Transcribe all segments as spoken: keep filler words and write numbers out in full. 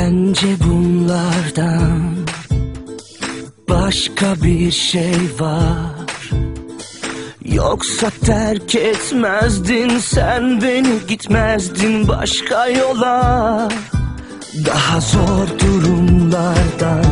Bence bunlardan başka bir şey var. Yoksa terk etmezdin sen beni, gitmezdin başka yola. Daha zor durumlardan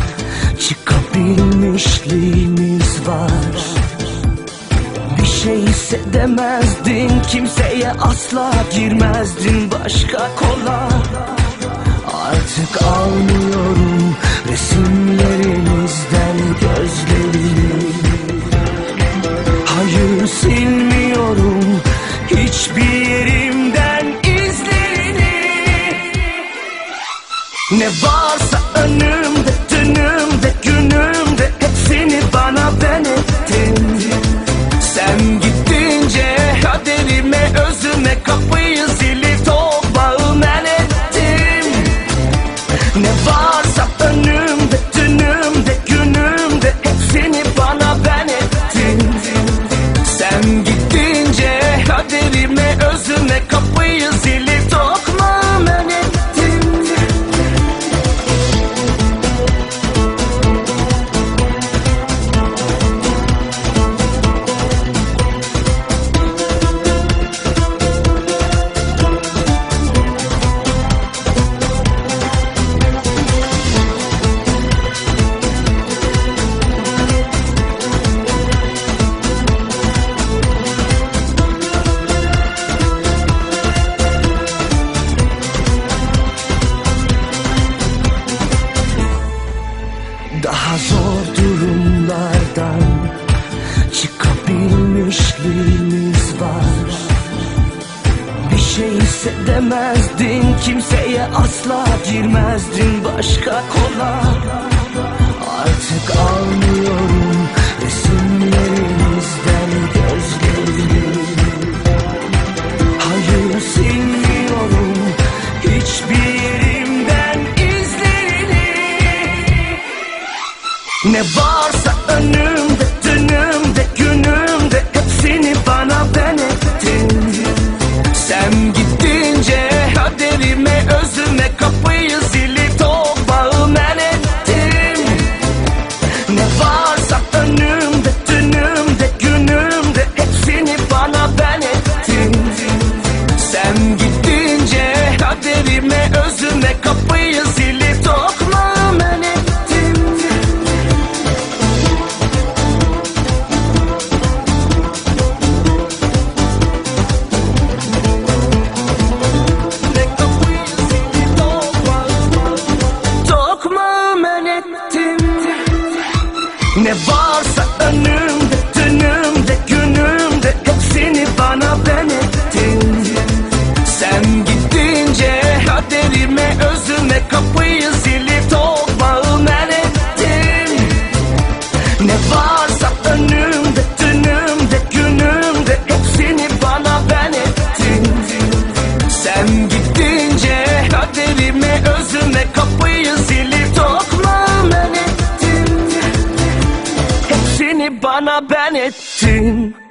çıkabilmişliğimiz var. Bir şey hissedemezdin, kimseye asla girmezdin başka kola. Artık almıyorum resimlerimizden gözlerimi. Hayır, silmiyorum hiçbir yerimden izlerini. Ne varsa önümde, dünümde, günümde hepsini bana ben ettin. Sen gittince kaderime, özüme kapıyı zili toprağı men ettim. Ne varsa önümde, dünümde, günümde hepsini bana ben ettin. Sen gittince kaderime, özüme kapıyı zili toprağı men ettim. Daha zor durumlardan çıkabilmişliğimiz var. Bir şey hissedemezdin, kimseye asla girmezdin başka kola. Artık almıyorum resimlerimizden gözlerimi. Hayır, silmiyorum hiçbir yerimden izlerini. Ne varsa önümde, dünümde, günümde hepsini bana ben ettin. Sen gittince kaderime, özüme kapıyı zili toprağı men ettim. Ne varsa önümde, dünümde, günümde hepsini bana ben ettin. Sen gittince kaderime, özüme kapıyı zili toprağı men ettim. Ne varsa önümde, dünümde, günümde hepsini bana ben ettin. Sen gittince kaderime, özüme kapıyı zili toprağı men ettim. Ne varsa önümde, dünümde, günümde hepsini bana ben ettin. Sen gittince kaderime, özüme kapıyı zili toprağı men ettim. Bana ben ettin.